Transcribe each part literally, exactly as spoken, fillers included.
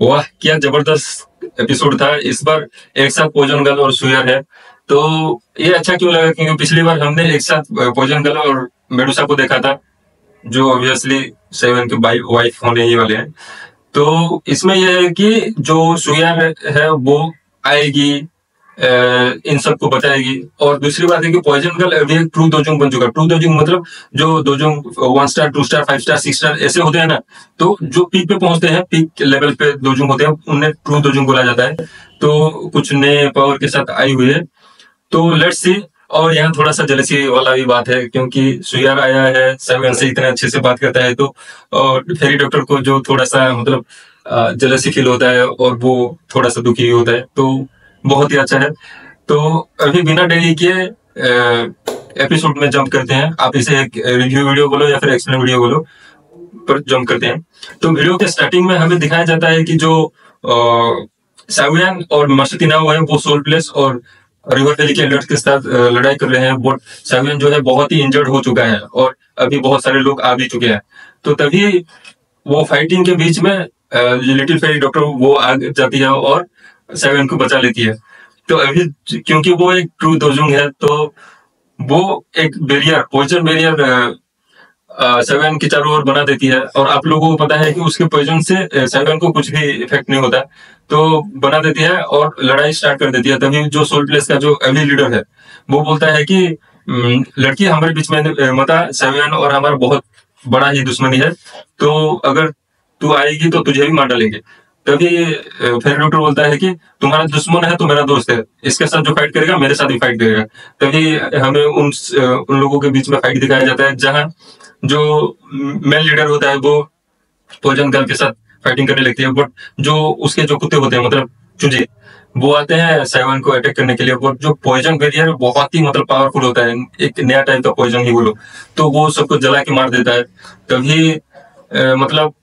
वाह, क्या जबरदस्त एपिसोड था। इस बार एक साथ पोजन गर्ल और सुयर है, तो ये अच्छा क्यों लगा क्योंकि पिछली बार हमने एक साथ पोजन गर्ल और मेडुसा को देखा था, जो ऑब्वियसली सेवन के वाइफ होने ही वाले हैं। तो इसमें यह है कि जो सुयर है वो आएगी, इन सबको बचाएगी। और दूसरी बात है कि पॉइजन गर्ल अभी एक ट्रू दोजोंग बन चुका है। ट्रू दोजोंग मतलब जो दोजोंग one star, two star, five star, six star ऐसे होते हैं ना, तो जो पीक पे पहुंचते हैं, पीक लेवल पे दोजोंग होते हैं, उन्हें ट्रू दोजोंग बोला जाता है। तो कुछ नए पावर के साथ आई हुई है, तो लेट्स सी। और यहाँ थोड़ा सा जलसी वाला भी बात है क्योंकि सुयार आया है, सेवन से इतने अच्छे से बात करता है, तो और फेरी डॉक्टर को जो थोड़ा सा मतलब जलसी फील होता है और वो थोड़ा सा दुखी होता है, तो बहुत ही अच्छा है। तो अभी बिना देरी के एपिसोड में जंप करते हैं। आप इसे एक रिव्यू वीडियो बोलो या फिर एक्सप्लेन वीडियो बोलो, पर जंप करते हैं। तो वीडियो के स्टार्टिंग में हमें दिखाया जाता है कि जो सावियन और मास्टर तिनाओ है वो सोल प्लेस और रिवर वैली के एल्डर्स के साथ लड़ाई कर रहे हैं। बट सावियन जो है बहुत ही इंजर्ड हो चुका है और अभी बहुत सारे लोग आ भी चुके हैं। तो तभी वो फाइटिंग के बीच में लिटिल फेरी डॉक्टर वो आ जाती है और सावियन को बचा लेती है। तो अभी क्योंकि वो एक ट्रू दोजोंग है, तो वो एक बैरियर, पॉइजन बैरियर सेवन के चारों ओर बना देती है। और आप लोगों को पता है कि उसके पॉइजन से सेवन को कुछ भी इफेक्ट नहीं होता, तो बना देती है और लड़ाई स्टार्ट कर देती है। तभी जो सोल प्लेस का जो अभी लीडर है वो बोलता है कि लड़की हमारे बीच में मता, सेवन और हमारा बहुत बड़ा ही दुश्मनी है, तो अगर तू आएगी तो तुझे भी मार डालेंगे। तभी फिर डॉक्टर बोलता है कि तुम्हारा दुश्मन है तो मेरा दोस्त है, इसके साथ जो फाइट करेगा मेरे साथ भी फाइट करेगा। तभी हमें उन उन लोगों के बीच में फाइट दिखाया जाता है जहां जो मेन लीडर होता है वो पॉइजन गर्ल के साथ फाइटिंग करने लगती है। बट जो उसके जो कुत्ते होते हैं, मतलब चूजे, वो आते हैं सेवन को अटैक करने के लिए। बट जो पॉइजन बैरियर बहुत ही मतलब पावरफुल होता है, एक नया टाइप का पॉइजन ही बोलो, तो वो सबको जला के मार देता है। तभी आ, मतलब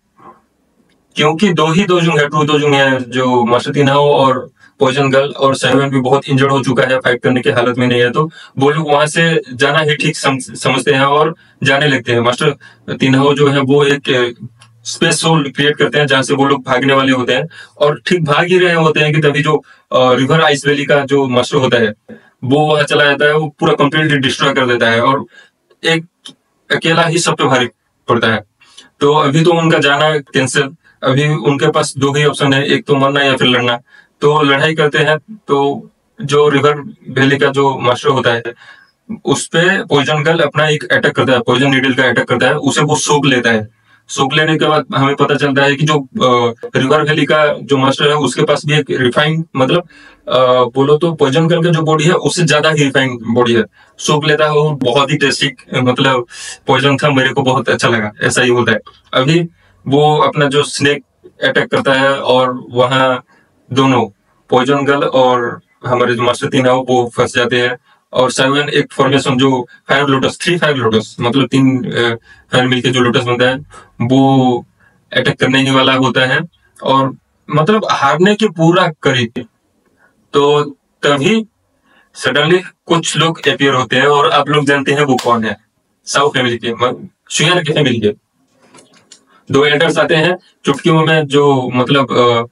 क्योंकि दो ही दोजोंग है, ट्रू दोजोंग है, जो मास्टर तिनाओ और पॉइजन गर्ल, और सेवन भी बहुत इंजर्ड हो चुका है, फाइट करने की हालत में नहीं है, तो वो लोग वहां से जाना ही ठीक सम, समझते हैं और जाने लगते हैं। मास्टर तिनाओ जो है वो एक स्पेस सोल क्रिएट करते हैं जहां से वो लोग भागने वाले होते हैं और ठीक भाग ही रहे होते हैं कि तभी जो रिवर आइस वैली का जो मास्टर होता है वो वहां चला जाता है, वो पूरा कंप्लीटली डिस्ट्रॉय कर देता है और एक अकेला ही सब पे भारी पड़ता है। तो अभी तो उनका जाना कैंसिल, अभी उनके पास दो ही ऑप्शन है, एक तो मरना या फिर लड़ना। तो लड़ाई करते हैं। तो जो रिवर वैली का जो मास्टर होता है उस पे पॉइजन गर्ल अपना एक अटैक करता है, पॉइजन नीडल का अटैक करता है, उसे वो सोख लेता है। सोख लेने के बाद हमें पता चलता है कि जो रिवर वैली का जो मास्टर है उसके पास भी एक रिफाइंड, मतलब आ, बोलो तो पॉइजन गर्ल का जो बॉडी है उससे ज्यादा ही रिफाइंड बॉडी है। सोख लेता है और बहुत ही टेस्टी मतलब पॉइजन था, मेरे को बहुत अच्छा लगा, ऐसा ही होता है। अभी वो अपना जो स्नेक अटैक करता है और वहां दोनों पॉइजन गर्ल और हमारे जो मास्टर तीन है वो फंस जाते हैं। और सेवन एक फॉर्मेशन जो fire lotus, three fire lotus, मतलब तीन फायर मिलके जो लोटस बनता है वो अटैक करने ही वाला होता है और मतलब हारने के पूरा करीब। तो तभी सडनली कुछ लोग अपीयर होते हैं और आप लोग जानते हैं वो कौन है। साउ फैमिली के, सुयर के फैमिली के दो एल्डर्स आते हैं चुटकियों में, जो मतलब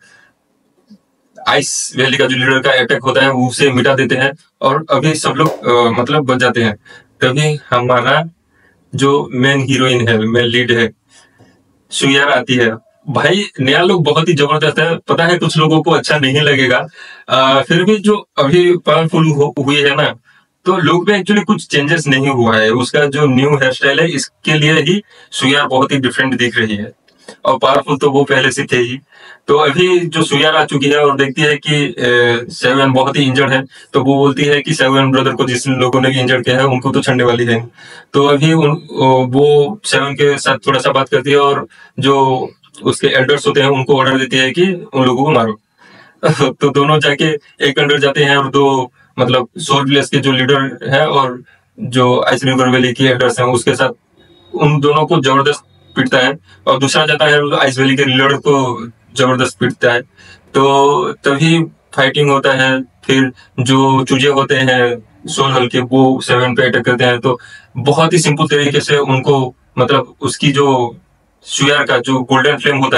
आइस वैली का जो लीडर का अटैक होता है उसे मिटा देते हैं और अभी सब लोग मतलब बच जाते हैं। तभी हमारा जो मेन हीरोइन है, मेन लीड है, सुयर आती है। भाई नया लोग बहुत ही जबरदस्त है, पता है कुछ लोगों को अच्छा नहीं लगेगा, आ, फिर भी जो अभी पावरफुल हुई है ना, तो लोग में एक्चुअली कुछ चेंजेस नहीं हुआ है। उसका जो न्यू हेयर स्टाइल है इसके लिए ही सुयर बहुत ही डिफरेंट दिख रही है और पावरफुल तो वो पहले से थे ही। तो अभी जो सुयर आ चुकी है और देखती है कि सेवन बहुत ही इंजर्ड है, तो वो बोलती है कि सेवन ब्रदर को जिस लोगों ने भी इंजर्ड किया है उनको तो छड़ने वाली है। तो अभी उन, वो सेवन के साथ थोड़ा सा बात करती है और जो उसके एल्डर्स होते हैं उनको ऑर्डर देती है कि उन लोगों को मारो। तो दोनों जाके एक अंडर जाते हैं और दो मतलब सोल प्लेस के जो लीडर है और जो आइस रिवर वैली के एल्डर्स हैं उसके साथ उन दोनों को जबरदस्त पीटता है और दूसरा जाता है आइस वैली के लीडर को जबरदस्त पीटता है। तो तभी फाइटिंग होता है। फिर जो चूजे होते हैं सोल हल के वो सेवन पे अटैक करते हैं, तो बहुत ही सिंपल तरीके से उनको मतलब उसकी जो सुयर का जो गोल्डन फ्लेम होता है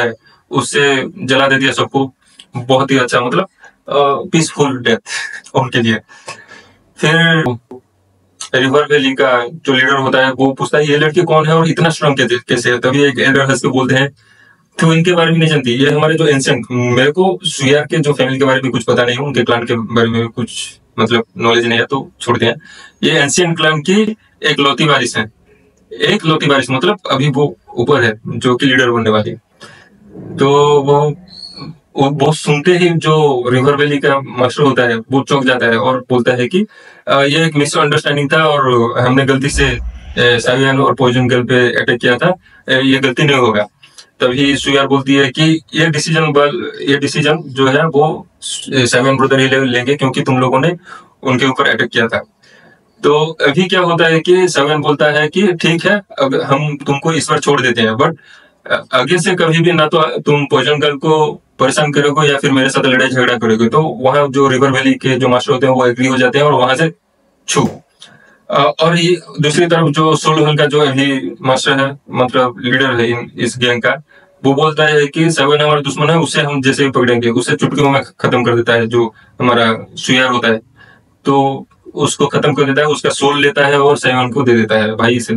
उससे जला दे दिया सबको। बहुत ही अच्छा, मतलब पीसफुल डेथ उनके लिए। फिर रिवर वैली का जो लीडर होता है वो पूछता है ये लड़की कौन है और इतना स्ट्रांग कैसे है। तभी एक एल्डर हंस के बोलते हैं तो इनके बारे में नहीं जानती, ये हमारे जो एंशिएंट, मेरे को सुयार के जो फैमिली के बारे में कुछ पता नहीं है, उनके क्लान के बारे में कुछ मतलब नॉलेज नहीं है, तो छोड़ते हैं। ये एंशिएंट क्लान की एक लौती वारिस है। एक लौती वारिस मतलब अभी वो ऊपर है जो कि लीडर बनने वाली। तो वो वो सुनते ही जो रिवर वैली का मास्टर होता है वो चौंक जाता है और बोलता है कि ये एक मिसअंडरस्टैंडिंग था और हमने गलती से सावियन और पॉइजन गर्ल पे अटैक किया था, ये गलती नहीं होगा। तभी सुयार बोलती है कि ये डिसीजन ये डिसीजन जो है वो सावियन ब्रदर ही लेंगे क्योंकि तुम लोगों ने उनके ऊपर अटैक किया था। तो अभी क्या होता है कि सावियन बोलता है कि ठीक है, अब हम तुमको इस बार छोड़ देते हैं, बट आगे से कभी भी ना तो तुम पॉइजन गर्ल को परेशान करोगे या फिर मेरे साथ लड़ाई झगड़ा करोगे। तो वहां जो रिवर वैली के जो मास्टर होते हैं वो एग्री हो जाते हैं और वहां से छू। और ये दूसरी तरफ जो सोल हल का जो अभी मास्टर है, मतलब लीडर है इस गैंग का, वो बोलता है कि सावियन हमारा दुश्मन है, उससे हम जैसे ही पकड़ेंगे उससे चुटकियों में खत्म कर देता है। जो हमारा सुयार होता है तो उसको खत्म कर देता है, उसका सोल लेता है और सावियन को दे देता है भाई से।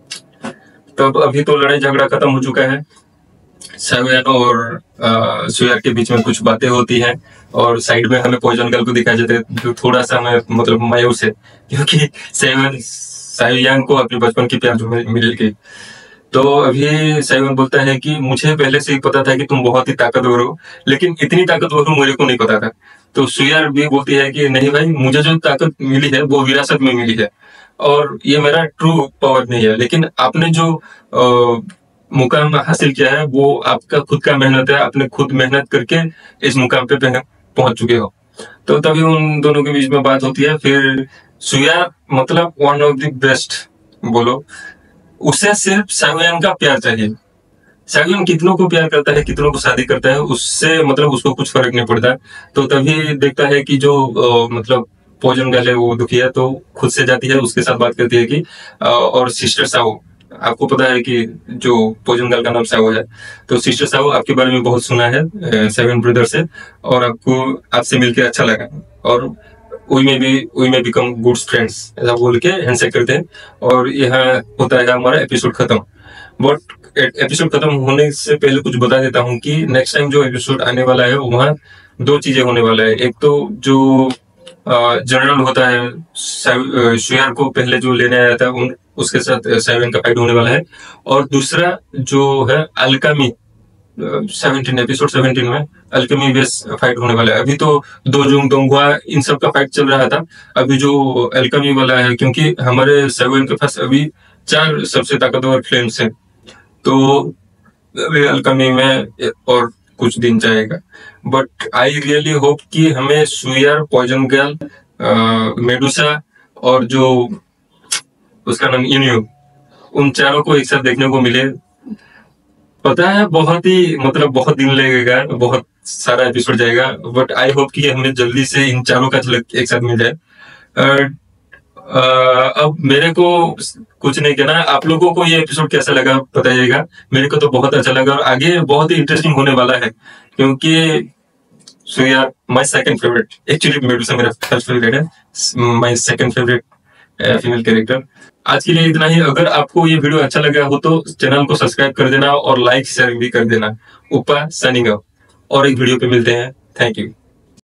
तब अभी तो लड़ाई झगड़ा खत्म हो चुका है, सावियन और सुयार के बीच में कुछ बातें होती हैं और साइड में हमें पॉइजन गर्ल को दिखाया जाता है जो थोड़ा सा मैं मतलब मायूस है क्योंकि सावियन सावियन को अपने बचपन की प्यार जो मिल गई। तो अभी सावियन बोलता है कि मुझे पहले से ही पता था कि तुम बहुत ही ताकतवर हो, लेकिन इतनी ताकतवर हो मुझे को नहीं पता था। तो सुयार भी बोलती है कि नहीं भाई, मुझे जो ताकत मिली है वो विरासत में मिली है और ये मेरा ट्रू पावर नहीं है, लेकिन आपने जो आ, मुकाम हासिल किया है वो आपका खुद का मेहनत है, आपने खुद मेहनत करके इस मुकाम पे पहुंच चुके हो। तो तभी उन दोनों के बीच में बात होती है। फिर सुयार मतलब वन ऑफ द बेस्ट बोलो, उसे सिर्फ सावियन का प्यार चाहिए। सावियन कितनों को प्यार करता है, कितनों को शादी करता है, उससे मतलब उसको कुछ फर्क नहीं पड़ता। तो तभी देखता है कि जो आ, मतलब पॉइजन गर्ल है वो दुखी है, तो खुद से जाती है, उसके साथ बात करती है कि आ, और सिस्टर साओ, आपको पता है कि जो पॉइजन गर्ल का नाम साओ है, तो सिस्टर साओ आपके बारे में बहुत सुना है सेवन ब्रदर से और आपको आपसे मिलकर अच्छा लगा और वी में भी वी में बिकम गुड फ्रेंड्स ऐसा बोल के हैंडशेक करते हैं और यहाँ होता है हमारा एपिसोड खत्म। बट एपिसोड खत्म होने से पहले कुछ बता देता हूँ कि नेक्स्ट टाइम जो एपिसोड आने वाला है वहाँ दो चीजें होने वाला है। एक तो जो जनरल होता है सुयार को पहले जो लेने आया था उन उसके साथ सावियन का फाइट होने वाला है, और दूसरा जो है अल्केमी सेवनटीन एपिसोड सेवनटीन में अल्केमी बेस फाइट होने वाला है। अभी तो दो जुंग दोंगवा इन सब का फाइट चल रहा था, अभी जो अल्केमी वाला है क्योंकि हमारे सावियन के पास अभी चार सबसे ताकतवर फ्लेम्स हैं, तो अभी अल्केमी में और कुछ दिन जाएगा। बट आई रियली होप कि हमें सुयार, पॉइजन गर्ल, मेडुसा और जो उसका नाम इन्यू, उन चारों को एक साथ देखने को मिले। पता है बहुत ही मतलब बहुत दिन लगेगा, बहुत सारा एपिसोड जाएगा, बट आई होप कि हमें जल्दी से इन चारों का झलक एक साथ मिल जाए। uh, uh, अब मेरे को कुछ नहीं कहना, आप लोगों को ये एपिसोड कैसा लगा बताइएगा। मेरे को तो बहुत अच्छा लगा और आगे बहुत ही इंटरेस्टिंग होने वाला है क्योंकि सुयार my second favourite, actually Medusa मेरा फर्स्ट फेवरेट है, my second favourite female character. आज के लिए इतना ही। अगर आपको ये वीडियो अच्छा लगा हो तो चैनल को सब्सक्राइब कर देना और लाइक शेयर भी कर देना। ऊपर साइनिंग ऑफ, और एक वीडियो पे मिलते हैं। Thank you.